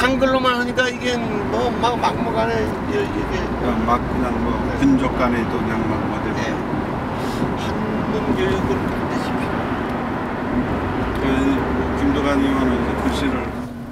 한글로만 하니까 이게 뭐 막 막무가내 이게 그냥 막 그냥 뭐 군족 간에도 그냥 막 뭐들 한문 교육을 반드시 필요해요. 김도관 의원은 이제 글씨를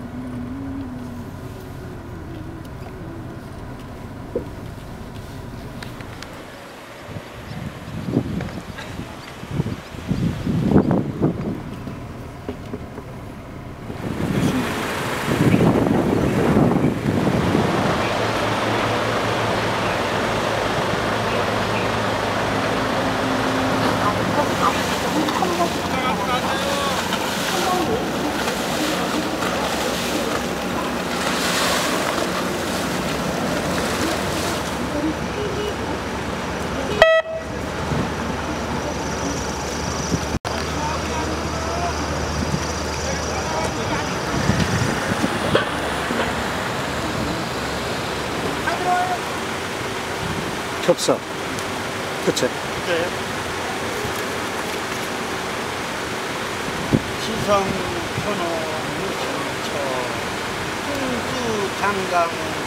겹사. 그치? 네. 시성, 현호, 무신처, 홍수, 장강,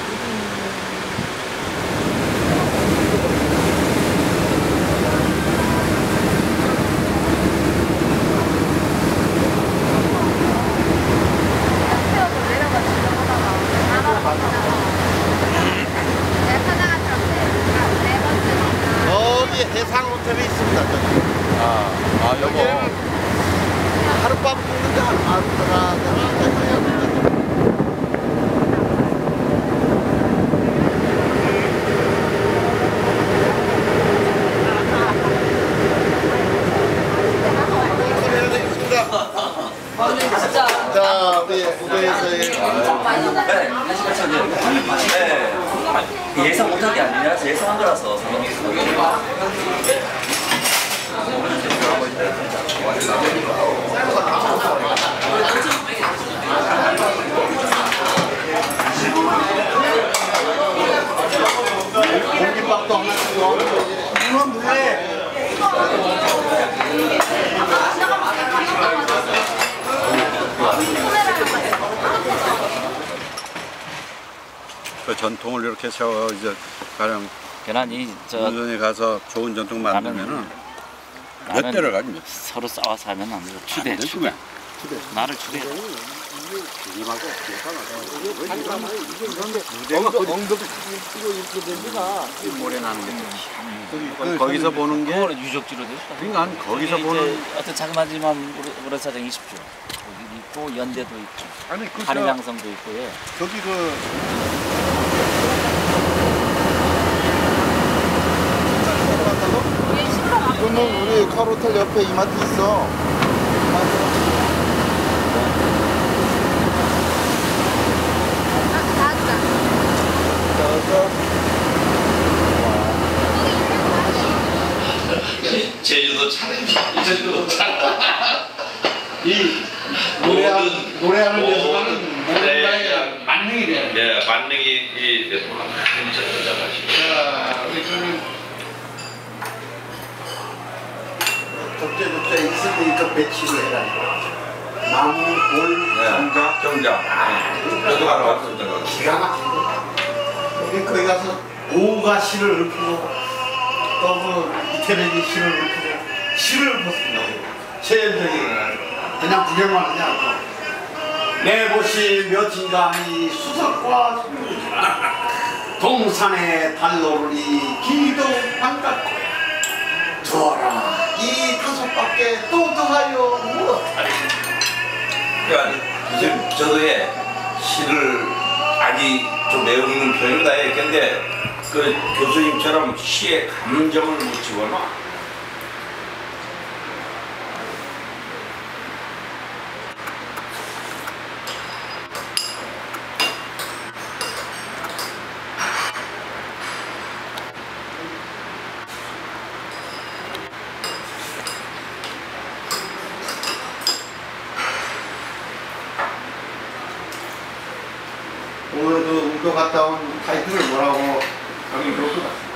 여기 해상 호텔이 있습니다. 여기 하룻밤 묵는데 아들아들아 자, 우리 무대에서의 예상 못한 게 아니라 예상한 거라서 공깃밥도 하나씩 넣어. 물에 그 전통을 이렇게 세워 이제 가령 괜히 원전에 가서 좋은 전통 만들면은 몇 대를 가지면 서로 싸워서 하면 안 돼요. 추대. 나를 추대. 모래 나는 게 거기서 보는 게 유적지로 됐다. 그러니까 거기서 보는 어떤 자그마지만 모래사장이 20조 여기 있고 연대도 있고 아니 그 한일양성도 있고 예. 저기 그러면 우리 카로텔 옆에 이마트 있어. 제주도 차례, 제주도 차례. 이 노래하는 데서는 모래의 만능이 돼요. 네, 만능이 이 자, 우리 그는 적재 있을 때 이거 배치를 해라. 나무, 돌, 정자. 저도 가러 왔습니다. 기가 막히고 우리 거기 가서 오가 실을 읊고 또그 이태리지 실을 읊고 실을 벗습니다. 체험적인 그냥 구경만 하지 않고 내 곳이 몇인가니 수석과 송유지라 동산에 달로르니 기도 반갑고야 두어라 이 다섯 밖에 또 더하여 무엇하리. 그러니까 지금 저도 시를 아직 좀 외우는 편이다 했는데 그 교수님처럼 시에 감정을 못 집어넣어. 오늘 그 우도 갔다 온 타이틀을 뭐라고 하기 그럴 것 같습니다.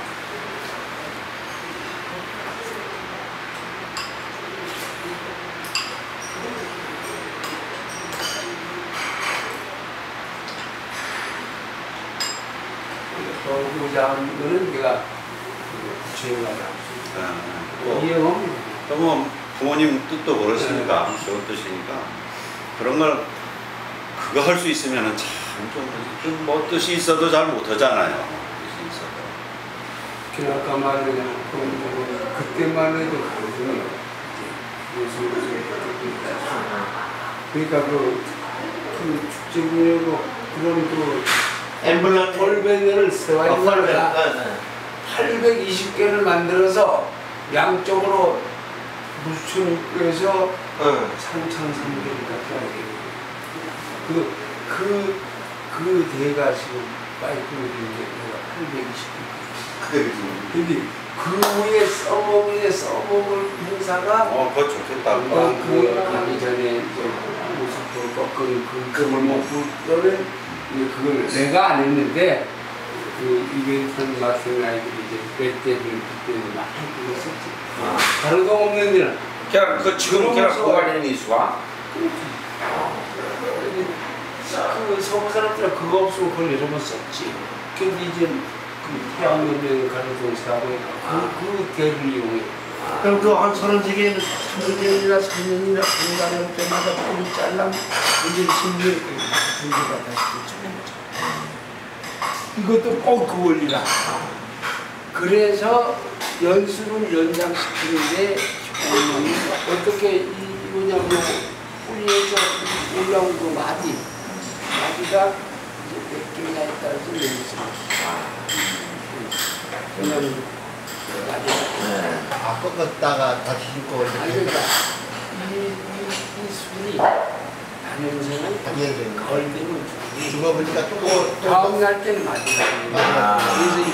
해보자 하는 거는 내가 구체화를 또 이해하면 뭐 부모님 뜻도 모르시니까 좋은 뜻이니까 그런 걸 그거 할 수 있으면은 참 뭐 뜻이 있어도 잘 못하잖아요. 뜻이 있어도. 아까 말한 그때만 해도 가능해요. 그러니까 그 축제군이고 그런 그 엠블럼 폴베너를 세워야 820개를 만들어서 양쪽으로 무충해서 상창상계를 그 대가 지금 파이프를 이제 820개. 근데 그 위에 써먹을 행사가 그거 좋겠다. 그 가기 전에 이제 모습도 꺾은 그 목불도는 그걸 내가 안 했는데 그 이벤트 맡은 아이들이 이제 몇 대들 그때는 많이 그거 썼지. 다른 거 없는 데는 그냥 그 지금 그냥 고관련 이수가 그 서구 사람들은 그거 없으면 그걸 여러 번 썼지. 근데 이제 그 태양연맹 가르동사하고 그 대를 이용해. 그럼 그한 33개는 3년이나 4년이나 공간할 때마다 좀 잘라 이제 10년 분기가 다시 이것도 꼭 그 원리라. 그래서 연수를 연장시키는데 어떻게 이거냐면 뿌리에서 올라온 그 마디가 이제 몇 개냐에 따라서 연습을. 그냥 마디가 꺾었다가 다시 짚고 아니 이렇게 그러니까 이 술이 단연생은 단연생. 걸리면 죽어보니까 또 다음 날 때는 마디가. 그래서